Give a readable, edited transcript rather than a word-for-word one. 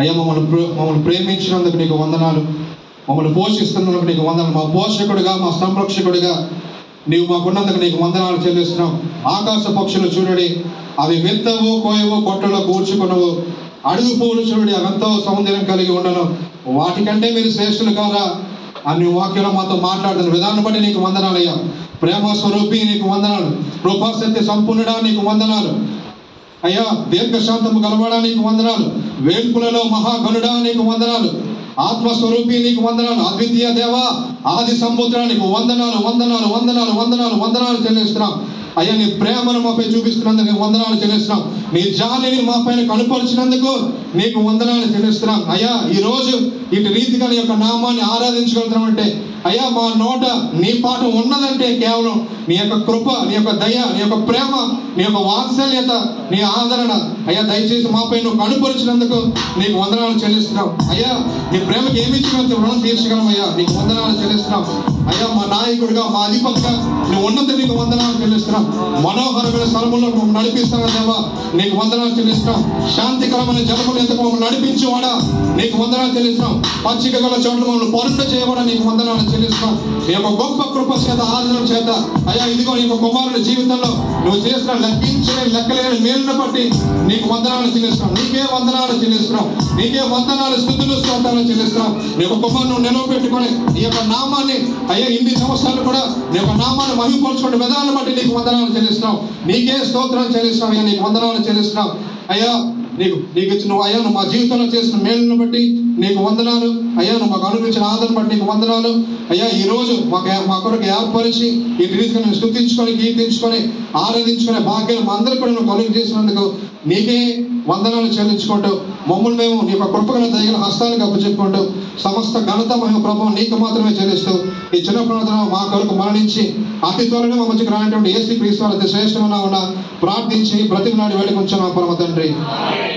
అయ్యా మమ్మల్ని ప్రేమించినందుకు నీకు వందనాలు, మమ్మల్ని పోషిస్తున్నందుకు నీకు వందనాలు, మా పోషకుడిగా మా సంరక్షకుడిగా నీవు మాకున్నందుకు నీకు వందనాలు చెల్లిస్తున్నాం. ఆకాశ పక్షులు చూడండి, అవి విత్తవు, కోయవు, కొట్టలో కూర్చుకునవు. అడుగు పువ్వులు చూడండి, అవంతో సౌందర్యం కలిగి ఉండను, వాటికంటే మీరు శ్రేష్ఠులు కాదా అని వాక్యంలో మాతో మాట్లాడుతున్న విధానం బట్టి నీకు వందనాలయ్యా. ప్రేమ స్వరూపి నీకు వందనాలు, కృపాసత్య సంపూర్ణుడా నీకు వందనాలు అయ్యా. దీర్ఘశాంతము గలవాడా నీకు వందనాలు, వేల్పులలో మహాగణుడా నీకు వందనాలు, ఆత్మస్వరూపి నీకు వందనాలు, అద్వితీయ దేవ ఆది సంబుద్ధుడా నీకు వందనాలు వందనాలు వందనాలు వందనాలు వందనాలు చెల్లిస్తున్నాం అయ్యా. నీ ప్రేమను మాపై చూపిస్తున్నందుకు నీకు వందనాలు చెల్లిస్తున్నాం. నీ జాలిని మా పైన కనుపరిచినందుకు నీకు వందనాలు చెల్లిస్తున్నాం అయ్యా. ఈరోజు ఇటు రీతిగా నీ యొక్క నామాన్ని ఆరాధించగలుగుతున్నాం అంటే అయ్యా, మా నోట నీ పాట ఉన్నదంటే కేవలం నీ యొక్క కృప, నీ యొక్క దయ, నీ యొక్క ప్రేమ, నీ యొక్క వాత్సల్యత, నీ ఆదరణ అయ్యా. దయచేసి మాపై నువ్వు కనుపరిచినందుకు నీకు వందనాలు చెల్లిస్తున్నాం అయ్యా. నీ ప్రేమకి ఏమి ఇచ్చినంత రుణం తీర్చగలం అయ్యా, నీకు వందనాలు చెల్లిస్తున్నాం అయ్యా. మా నాయకుడిగా, మా అధిపతిగా నువ్వు ఉన్నత నీకు వందనాలు చెల్లిస్తున్నాం. మనోహరమైన స్థలముల్లో మమ్మల్ని నడిపిస్తాను దేవా, నీకు వందనాలు చెల్లిస్తున్నాం. శాంతికరమైన జలములు ఎంతకు మమ్మల్ని నడిపించేవాడా నీకు వందనాలు చెల్లిస్తున్నాం. పచ్చిక గల చోట్ల మమ్మల్ని పరుండ చేయవాడా నీకు వందనాలు చెల్లిస్తున్నాం. నీ యొక్క గొప్ప కృప చేత, ఆదరణ చేత అయ్యా, ఇదిగో నీ యొక్క కుమారుని జీవితంలో నువ్వు చేసిన లెక్కించలేని లెక్కలేని మేలును బట్టి నీకు వందనాలు చెల్లిస్తున్నాం. నీకే వందనాలు చెల్లిస్తున్నాం, నీకే వందనాలు, స్తుతులు, స్తోత్రాలు చెల్లిస్తున్నాం. నీ యొక్క కుమారుని నిలవబెట్టుకొని నీ యొక్క నామాన్ని అయ్యా ఇన్ని సంవత్సరాలు కూడా నీ యొక్క నామాన్ని మహిమపరచుకునే విధానాన్ని బట్టి నీకు వందనాలు చెల్లిస్తున్నాం. నీకే స్తోత్రాలు చెల్లిస్తున్నాం అయ్యా, నీకు వందనాలు చెల్లిస్తున్నాం అయ్యా. నీకు ఇచ్చిన అయ్యా, నువ్వు మా జీవితంలో చేసిన మేలును బట్టి నీకు వందనాలు అయ్యా. నువ్వు మాకు అనుభవించిన ఆదరణ బట్టి నీకు వందనాలు అయ్యా. ఈరోజు మా కొరకు ఏర్పరిచి ఈ రీతిగా నేను స్తుతించుకొని, కీర్తించుకొని, ఆరాధించుకునే భాగ్యం మా అందరికీ కూడా నువ్వు కలుగు చేసినందుకు నీకే వందనాలు చెల్లించుకుంటూ మమ్మల్ని మేము నీ యొక్క కృపగల దయగల హస్తాలకు అప్పచెప్పుకుంటూ సమస్త ఘనత మహిమ ప్రభావం నీకు మాత్రమే చెల్లిస్తూ ఈ చిన్న ప్రార్థన మా కొరకు మరణించి అతి త్వరలో మా మధ్యకు రానటువంటి యేసు క్రీస్తు అతి శ్రేష్టమైన ప్రార్థించి బ్రతిమలాడి వేడుకొంచున్నాం పరమ తండ్రి.